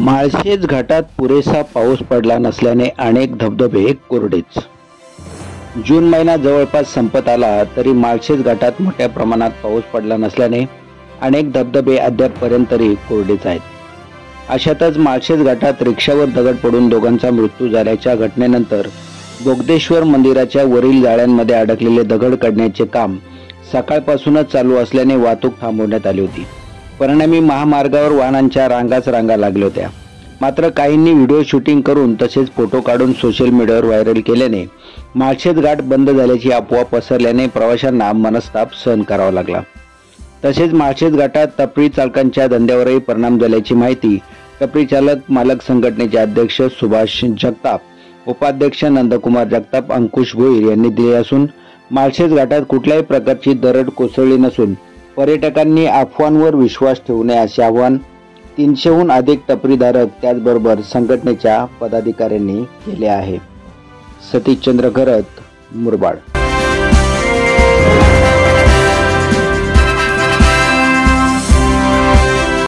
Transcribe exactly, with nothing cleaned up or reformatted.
माळशेज घाटात पुरेसा पाऊस पडला नसल्याने अनेक धबधबे कोरडेच। जून महिना जवळपास संपत आला तरी माळशेज घाटात मोठ्या प्रमाणात पाऊस पडला नसल्याने अनेक धबधबे अद्यापपर्यंत तरी कोरडेच आहेत। अशातच माळशेज घाटात रिक्षावर दगड पडून दोघांचा मृत्यू झाल्याच्या घटनेनंतर बोगदेश्वर मंदिराच्या वरील जाळ्यांमध्ये अडकलेले दगड काढण्याचे काम सकाळपासूनच चालू असल्याने वाहतूक थांबवण्यात आली होती। परिणामी महामार्गावर वाहनांच्या रांगाच रांगा लागल्या होत्या। मात्र काहींनी व्हिडिओ शूटिंग करून तसेच फोटो काढून सोशल मीडियावर व्हायरल केल्याने माळशेज घाट बंद झाल्याची अफवा पसरल्याने प्रवाशांना मनस्ताप सहन करावा लागला। तसेच माळशेज घाटात टपरी चालकांच्या धंद्यावरही परिणाम झाल्याची माहिती टपरी चालक मालक संघटनेचे अध्यक्ष सुभाष जगताप, उपाध्यक्ष नंदकुमार जगताप, अंकुश भोईर यांनी दिली असून माळशेज घाटात कुठल्याही प्रकारची दरड कोसळली नसून पर्यटकांनी अफवांवर विश्वास ठेवू नये असे आवाहन तीनशेहून अधिक टपरीधारक त्याचबरोबर संघटनेच्या पदाधिकाऱ्यांनी केले आहे। सतीश चंद्र घरत, मुरबाड।